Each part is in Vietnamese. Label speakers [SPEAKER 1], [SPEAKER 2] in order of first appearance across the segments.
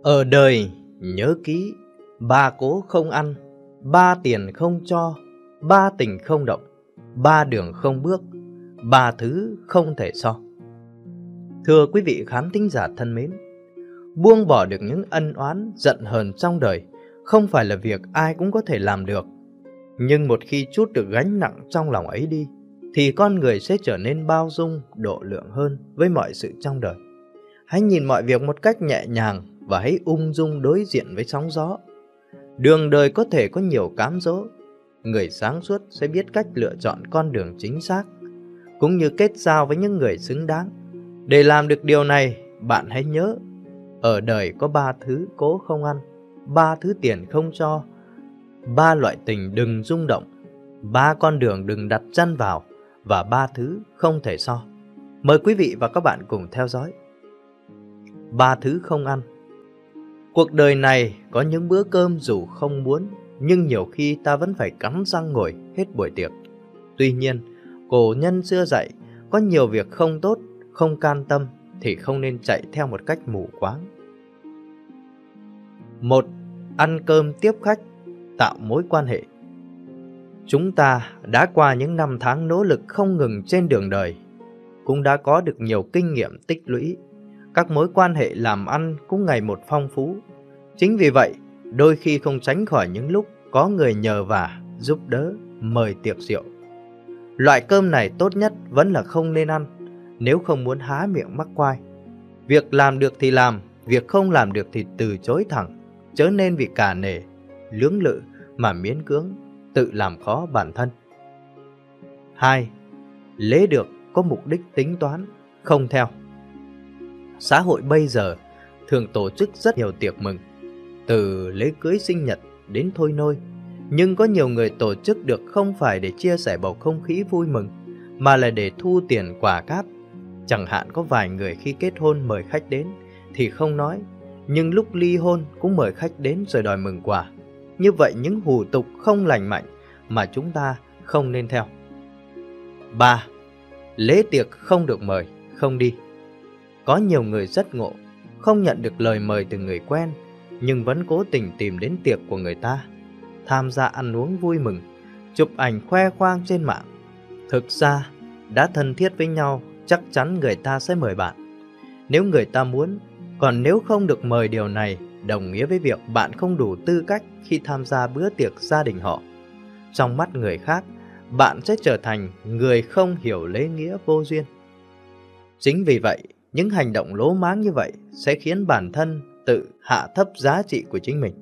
[SPEAKER 1] Ở đời nhớ kỹ, ba cố không ăn, ba tiền không cho, ba tình không động, ba đường không bước, ba thứ không thể so. Thưa quý vị khán thính giả thân mến, buông bỏ được những ân oán giận hờn trong đời không phải là việc ai cũng có thể làm được. Nhưng một khi trút được gánh nặng trong lòng ấy đi, thì con người sẽ trở nên bao dung, độ lượng hơn với mọi sự trong đời. Hãy nhìn mọi việc một cách nhẹ nhàng và hãy ung dung đối diện với sóng gió. Đường đời có thể có nhiều cám dỗ, người sáng suốt sẽ biết cách lựa chọn con đường chính xác, cũng như kết giao với những người xứng đáng. Để làm được điều này, bạn hãy nhớ, ở đời có ba thứ cố không ăn, ba thứ tiền không cho, ba loại tình đừng rung động, ba con đường đừng đặt chân vào, và ba thứ không thể so. Mời quý vị và các bạn cùng theo dõi. Ba thứ không ăn. Cuộc đời này có những bữa cơm dù không muốn, nhưng nhiều khi ta vẫn phải cắn răng ngồi hết buổi tiệc. Tuy nhiên, cổ nhân xưa dạy, có nhiều việc không tốt, không can tâm thì không nên chạy theo một cách mù quáng. 1. Ăn cơm tiếp khách, tạo mối quan hệ. Chúng ta đã qua những năm tháng nỗ lực không ngừng trên đường đời, cũng đã có được nhiều kinh nghiệm tích lũy. Các mối quan hệ làm ăn cũng ngày một phong phú. Chính vì vậy, đôi khi không tránh khỏi những lúc có người nhờ vả, giúp đỡ, mời tiệc rượu. Loại cơm này tốt nhất vẫn là không nên ăn, nếu không muốn há miệng mắc quai. Việc làm được thì làm, việc không làm được thì từ chối thẳng, chớ nên vì cả nể, lưỡng lự mà miễn cưỡng, tự làm khó bản thân. 2. Lễ được có mục đích tính toán, không theo. Xã hội bây giờ thường tổ chức rất nhiều tiệc mừng, từ lễ cưới sinh nhật đến thôi nôi. Nhưng có nhiều người tổ chức được không phải để chia sẻ bầu không khí vui mừng, mà là để thu tiền quà cáp. Chẳng hạn có vài người khi kết hôn mời khách đến thì không nói, nhưng lúc ly hôn cũng mời khách đến rồi đòi mừng quà. Như vậy những hủ tục không lành mạnh mà chúng ta không nên theo. 3. Lễ tiệc không được mời, không đi. Có nhiều người rất ngộ, không nhận được lời mời từ người quen, nhưng vẫn cố tình tìm đến tiệc của người ta, tham gia ăn uống vui mừng, chụp ảnh khoe khoang trên mạng. Thực ra, đã thân thiết với nhau, chắc chắn người ta sẽ mời bạn, nếu người ta muốn. Còn nếu không được mời, điều này đồng nghĩa với việc bạn không đủ tư cách khi tham gia bữa tiệc gia đình họ. Trong mắt người khác, bạn sẽ trở thành người không hiểu lễ nghĩa, vô duyên. Chính vì vậy, những hành động lố máng như vậy sẽ khiến bản thân tự hạ thấp giá trị của chính mình.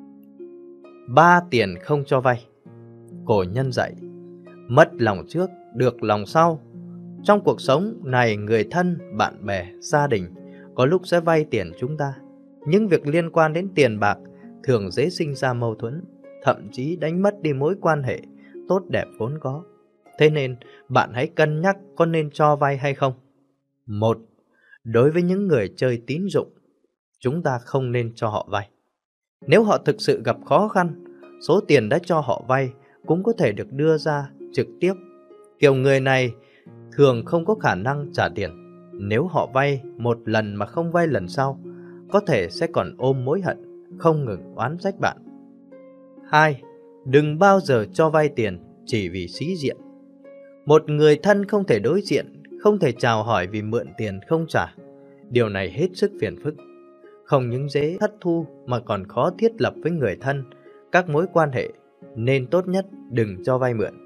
[SPEAKER 1] 3. Tiền không cho vay. Cổ nhân dạy, mất lòng trước, được lòng sau. Trong cuộc sống này, người thân, bạn bè, gia đình có lúc sẽ vay tiền chúng ta. Những việc liên quan đến tiền bạc thường dễ sinh ra mâu thuẫn, thậm chí đánh mất đi mối quan hệ tốt đẹp vốn có. Thế nên, bạn hãy cân nhắc có nên cho vay hay không. 1. Đối với những người chơi tín dụng, chúng ta không nên cho họ vay. Nếu họ thực sự gặp khó khăn, số tiền đã cho họ vay cũng có thể được đưa ra trực tiếp. Kiểu người này thường không có khả năng trả tiền. Nếu họ vay một lần mà không vay lần sau, có thể sẽ còn ôm mối hận, không ngừng oán trách bạn. 2. Đừng bao giờ cho vay tiền chỉ vì sĩ diện. Một người thân không thể đối diện, không thể chào hỏi vì mượn tiền không trả. Điều này hết sức phiền phức, không những dễ thất thu mà còn khó thiết lập với người thân các mối quan hệ, nên tốt nhất đừng cho vay mượn.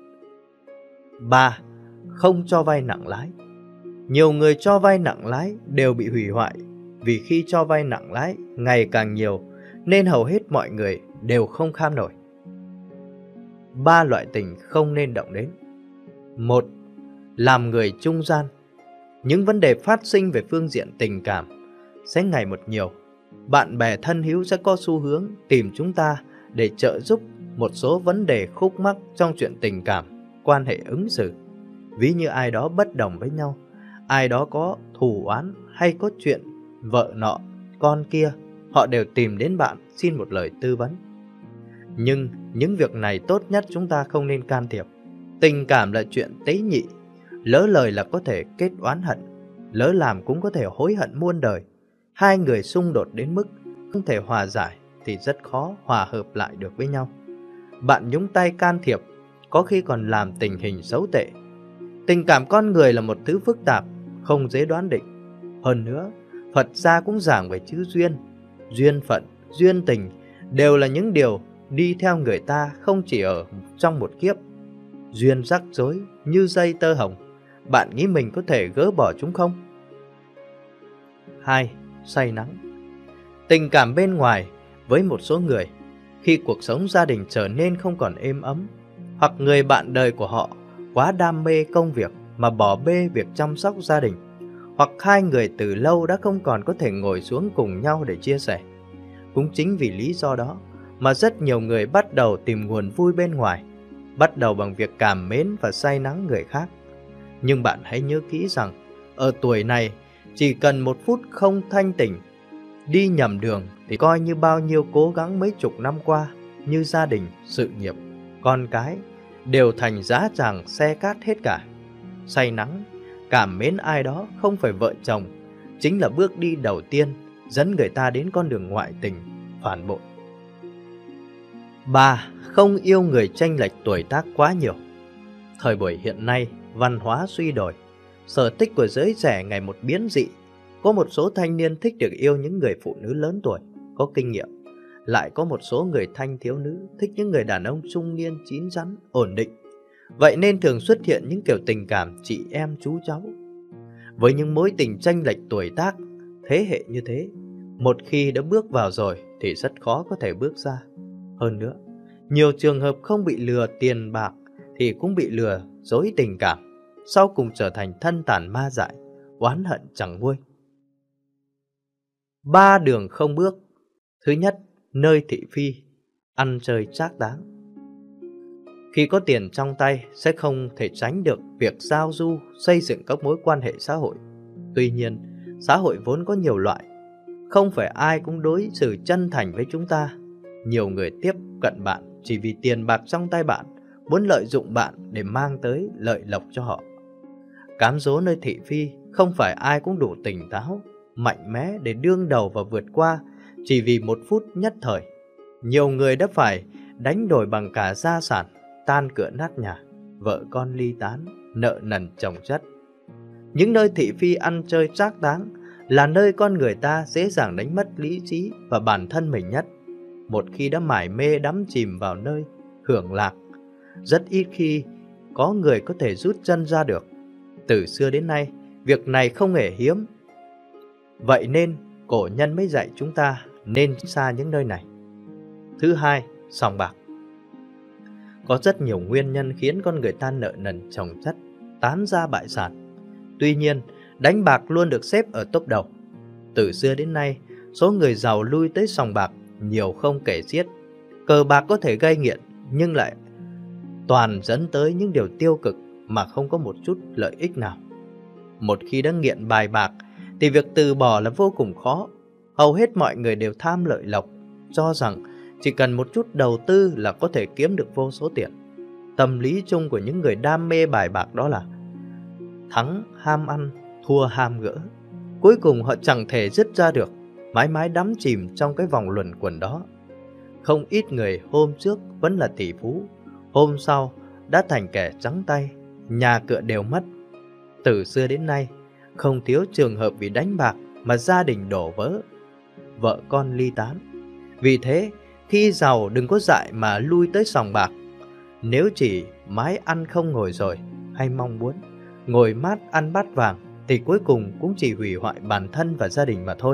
[SPEAKER 1] 3. Không cho vay nặng lãi. Nhiều người cho vay nặng lãi đều bị hủy hoại, vì khi cho vay nặng lãi ngày càng nhiều nên hầu hết mọi người đều không kham nổi. 3 loại tình không nên động đến. 1. Làm người trung gian. Những vấn đề phát sinh về phương diện tình cảm sẽ ngày một nhiều. Bạn bè thân hữu sẽ có xu hướng tìm chúng ta để trợ giúp một số vấn đề khúc mắc trong chuyện tình cảm, quan hệ ứng xử. Ví như ai đó bất đồng với nhau, ai đó có thù oán hay có chuyện vợ nọ, con kia, họ đều tìm đến bạn xin một lời tư vấn. Nhưng những việc này tốt nhất chúng ta không nên can thiệp. Tình cảm là chuyện tế nhị, lỡ lời là có thể kết oán hận, lỡ làm cũng có thể hối hận muôn đời. Hai người xung đột đến mức không thể hòa giải thì rất khó hòa hợp lại được với nhau. Bạn nhúng tay can thiệp, có khi còn làm tình hình xấu tệ. Tình cảm con người là một thứ phức tạp, không dễ đoán định. Hơn nữa, Phật gia cũng giảng về chữ duyên. Duyên phận, duyên tình đều là những điều đi theo người ta không chỉ ở trong một kiếp. Duyên rắc rối như dây tơ hồng, bạn nghĩ mình có thể gỡ bỏ chúng không? 2. Say nắng. Tình cảm bên ngoài với một số người, khi cuộc sống gia đình trở nên không còn êm ấm, hoặc người bạn đời của họ quá đam mê công việc mà bỏ bê việc chăm sóc gia đình, hoặc hai người từ lâu đã không còn có thể ngồi xuống cùng nhau để chia sẻ. Cũng chính vì lý do đó mà rất nhiều người bắt đầu tìm nguồn vui bên ngoài, bắt đầu bằng việc cảm mến và say nắng người khác. Nhưng bạn hãy nhớ kỹ rằng, ở tuổi này, chỉ cần một phút không thanh tỉnh, đi nhầm đường thì coi như bao nhiêu cố gắng mấy chục năm qua, như gia đình, sự nghiệp, con cái, đều thành giá tràng xe cát hết cả. Say nắng, cảm mến ai đó không phải vợ chồng, chính là bước đi đầu tiên dẫn người ta đến con đường ngoại tình, phản bội. 3. Không yêu người chênh lệch tuổi tác quá nhiều. Thời buổi hiện nay, văn hóa suy đổi, sở thích của giới trẻ ngày một biến dị. Có một số thanh niên thích được yêu những người phụ nữ lớn tuổi, có kinh nghiệm. Lại có một số người thanh thiếu nữ thích những người đàn ông trung niên chín chắn, ổn định. Vậy nên thường xuất hiện những kiểu tình cảm chị em chú cháu. Với những mối tình chênh lệch tuổi tác, thế hệ như thế, một khi đã bước vào rồi thì rất khó có thể bước ra. Hơn nữa, nhiều trường hợp không bị lừa tiền bạc thì cũng bị lừa dối tình cảm, sau cùng trở thành thân tàn ma dại, oán hận chẳng nguôi. 3 đường không bước. Thứ nhất, nơi thị phi, ăn chơi trác táng. Khi có tiền trong tay sẽ không thể tránh được việc giao du, xây dựng các mối quan hệ xã hội. Tuy nhiên, xã hội vốn có nhiều loại, không phải ai cũng đối xử chân thành với chúng ta. Nhiều người tiếp cận bạn chỉ vì tiền bạc trong tay bạn, muốn lợi dụng bạn để mang tới lợi lộc cho họ. Cám dỗ nơi thị phi, không phải ai cũng đủ tỉnh táo, mạnh mẽ để đương đầu và vượt qua chỉ vì một phút nhất thời. Nhiều người đã phải đánh đổi bằng cả gia sản, tan cửa nát nhà, vợ con ly tán, nợ nần chồng chất. Những nơi thị phi ăn chơi trác táng là nơi con người ta dễ dàng đánh mất lý trí và bản thân mình nhất. Một khi đã mải mê đắm chìm vào nơi hưởng lạc, rất ít khi có người có thể rút chân ra được. Từ xưa đến nay, việc này không hề hiếm. Vậy nên, cổ nhân mới dạy chúng ta nên xa những nơi này. Thứ hai, sòng bạc. Có rất nhiều nguyên nhân khiến con người ta nợ nần chồng chất, tán gia bại sản. Tuy nhiên, đánh bạc luôn được xếp ở top đầu. Từ xưa đến nay, số người giàu lui tới sòng bạc nhiều không kể xiết. Cờ bạc có thể gây nghiện, nhưng lại toàn dẫn tới những điều tiêu cực mà không có một chút lợi ích nào. Một khi đã nghiện bài bạc thì việc từ bỏ là vô cùng khó. Hầu hết mọi người đều tham lợi lộc, cho rằng chỉ cần một chút đầu tư là có thể kiếm được vô số tiền. Tâm lý chung của những người đam mê bài bạc đó là thắng ham ăn, thua ham gỡ. Cuối cùng họ chẳng thể dứt ra được, mãi mãi đắm chìm trong cái vòng luẩn quẩn đó. Không ít người hôm trước vẫn là tỷ phú, hôm sau đã thành kẻ trắng tay, nhà cửa đều mất. Từ xưa đến nay, không thiếu trường hợp vì đánh bạc mà gia đình đổ vỡ, vợ con ly tán. Vì thế, khi giàu đừng có dại mà lui tới sòng bạc. Nếu chỉ mái ăn không ngồi rồi, hay mong muốn ngồi mát ăn bát vàng, thì cuối cùng cũng chỉ hủy hoại bản thân và gia đình mà thôi.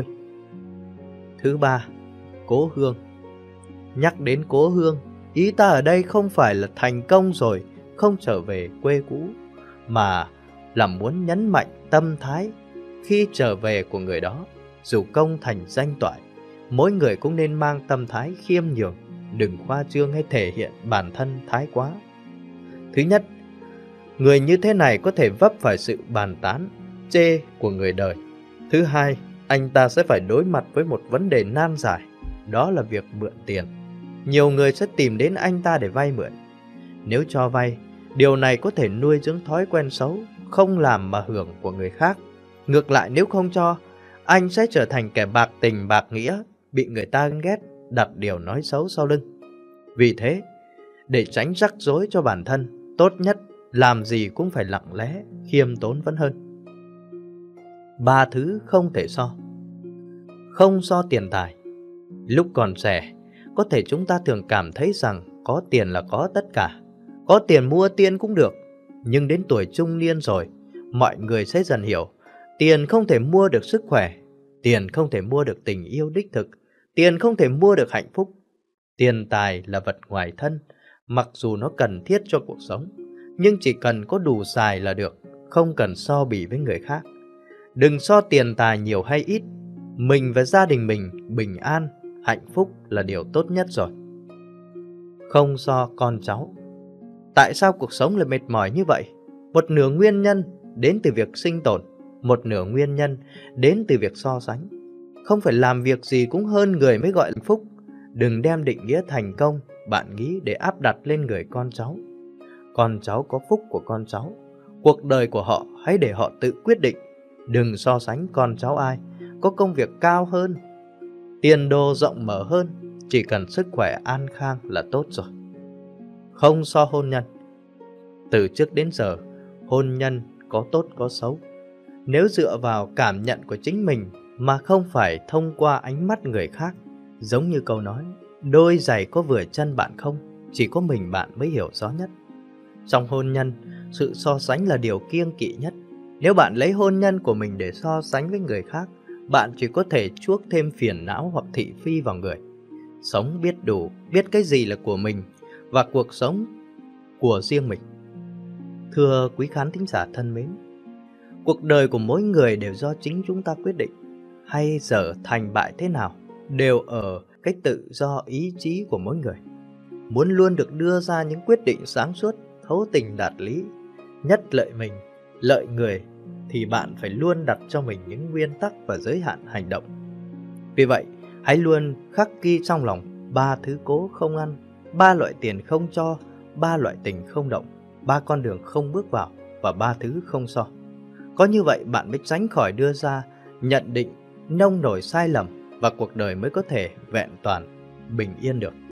[SPEAKER 1] Thứ ba, cố hương. Nhắc đến cố hương, ý ta ở đây không phải là thành công rồi không trở về quê cũ, mà là muốn nhấn mạnh tâm thái khi trở về của người đó. Dù công thành danh toại, mỗi người cũng nên mang tâm thái khiêm nhường, đừng khoa trương hay thể hiện bản thân thái quá. Thứ nhất, người như thế này có thể vấp phải sự bàn tán, chê của người đời. Thứ hai, anh ta sẽ phải đối mặt với một vấn đề nan giải, đó là việc mượn tiền. Nhiều người sẽ tìm đến anh ta để vay mượn. Nếu cho vay, điều này có thể nuôi dưỡng thói quen xấu, không làm mà hưởng của người khác. Ngược lại, nếu không cho, anh sẽ trở thành kẻ bạc tình bạc nghĩa, bị người ta ghét, đặt điều nói xấu sau lưng. Vì thế, để tránh rắc rối cho bản thân, tốt nhất làm gì cũng phải lặng lẽ, khiêm tốn vẫn hơn. 3 thứ không thể so. Không so tiền tài. Lúc còn trẻ, có thể chúng ta thường cảm thấy rằng có tiền là có tất cả. Có tiền mua tiên cũng được. Nhưng đến tuổi trung niên rồi, mọi người sẽ dần hiểu, tiền không thể mua được sức khỏe, tiền không thể mua được tình yêu đích thực, tiền không thể mua được hạnh phúc. Tiền tài là vật ngoài thân, mặc dù nó cần thiết cho cuộc sống, nhưng chỉ cần có đủ xài là được, không cần so bì với người khác. Đừng so tiền tài nhiều hay ít, mình và gia đình mình bình an, hạnh phúc là điều tốt nhất rồi. Không so con cháu. Tại sao cuộc sống lại mệt mỏi như vậy? Một nửa nguyên nhân đến từ việc sinh tồn, một nửa nguyên nhân đến từ việc so sánh. Không phải làm việc gì cũng hơn người mới gọi là hạnh phúc. Đừng đem định nghĩa thành công bạn nghĩ để áp đặt lên người con cháu. Con cháu có phúc của con cháu, cuộc đời của họ hãy để họ tự quyết định. Đừng so sánh con cháu ai có công việc cao hơn, tiền đồ rộng mở hơn, chỉ cần sức khỏe an khang là tốt rồi. Không so hôn nhân. Từ trước đến giờ, hôn nhân có tốt có xấu. Nếu dựa vào cảm nhận của chính mình mà không phải thông qua ánh mắt người khác, giống như câu nói, đôi giày có vừa chân bạn không, chỉ có mình bạn mới hiểu rõ nhất. Trong hôn nhân, sự so sánh là điều kiêng kỵ nhất. Nếu bạn lấy hôn nhân của mình để so sánh với người khác, bạn chỉ có thể chuốc thêm phiền não hoặc thị phi vào người. Sống biết đủ, biết cái gì là của mình và cuộc sống của riêng mình. Thưa quý khán thính giả thân mến, cuộc đời của mỗi người đều do chính chúng ta quyết định. Hay dở thành bại thế nào đều ở cái tự do ý chí của mỗi người. Muốn luôn được đưa ra những quyết định sáng suốt, thấu tình đạt lý, nhất lợi mình, lợi người, thì bạn phải luôn đặt cho mình những nguyên tắc và giới hạn hành động. Vì vậy, hãy luôn khắc ghi trong lòng 3 thứ cố không ăn, 3 loại tiền không cho, 3 loại tình không động, 3 con đường không bước vào và 3 thứ không so. Có như vậy bạn mới tránh khỏi đưa ra nhận định nông nổi sai lầm và cuộc đời mới có thể vẹn toàn, bình yên được.